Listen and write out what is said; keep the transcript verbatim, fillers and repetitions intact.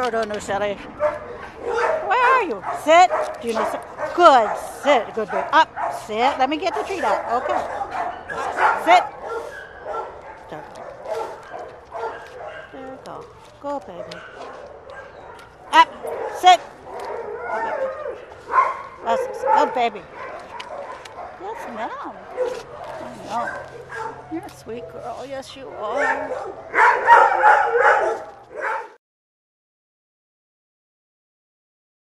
Oh, no, no, Sally. Where are you? Sit. Do you know sit? Good. Sit. Good baby. Up. Sit. Let me get the treat out. Okay. Sit. There you go. There you go. Go, baby. Up. Sit. That's good, baby. Yes, ma'am. I know. You're a sweet girl. Yes, you are.